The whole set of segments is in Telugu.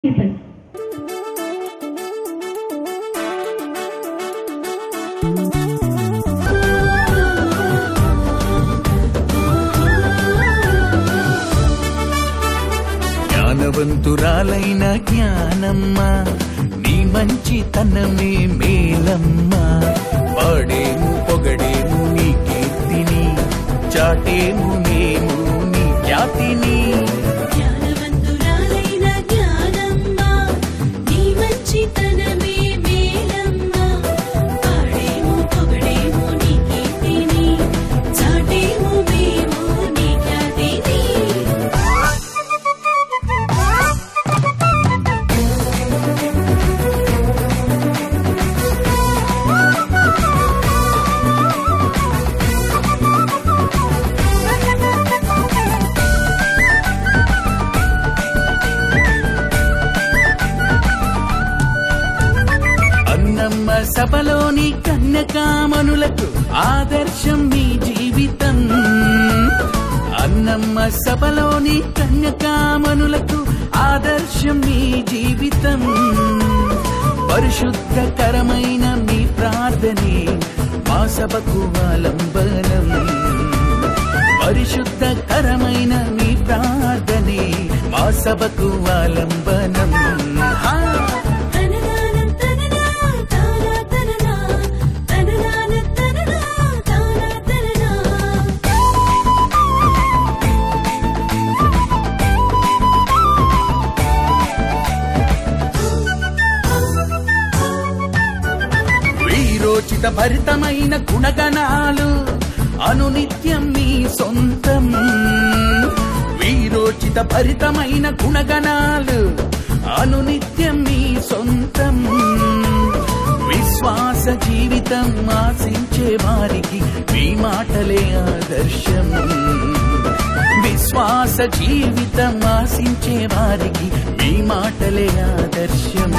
జ్ఞానవంతురాలైన జ్ఞానమ్మ నీ మంచితనమే మేలమ్మ పాడేము పొగడేము నీ కీర్తిని చాటేము మేము నీ ఖ్యాతిని జ్ఞానవంతురాలైన జ్ఞానమ్మ నీ మంచితనమే మేలమ్మ పాడేము పొగడేము నీ కీర్తిని చాటేము మేము నీ ఖ్యాతిని సభలోని కన్యకామణులకు ఆదర్శం నీ జీవితం అన్నమ్మ సభలోని కన్యకామణులకు ఆదర్శం నీ జీవితం పరిశుద్ధకరమైన మీ ప్రార్థనే మా సభకు ఆలంబనం పరిశుద్ధకరమైన మీ ప్రార్థనే మా సభకు ఆలంబనం వీరోచిత భరితమైన గుణగణాలు అనునిత్యం నీ సొంతం వీరోచిత భరితమైన గుణగణాలు అనునిత్యం నీ సొంతం విశ్వాస జీవితం ఆశించే వారికి మీ మాటలే ఆదర్శం విశ్వాస జీవితం ఆశించే వారికి మీ మాటలే ఆదర్శం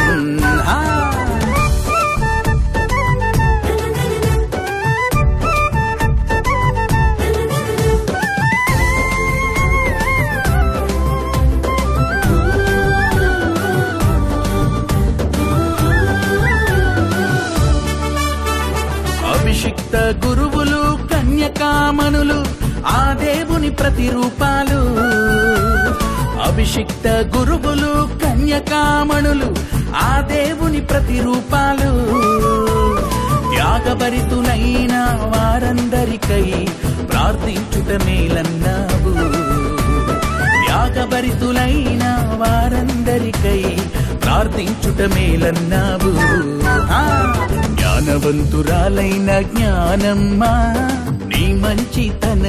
అభిషిక్త గురువులు కన్యకామణులు ఆ దేవుని ప్రతిరూపాలు అభిషిక్త గురువులు కన్యకామణులు ఆ దేవుని ప్రతిరూపాలు త్యాగభరితులైన వారందరికై ప్రార్థించుట మేలన్నావు త్యాగభరితులైన వారందరికై ప్రార్థించుట మేలన్నావు జ్ఞానవంతురాలైన జ్ఞానమ్మ నీ మంచితనం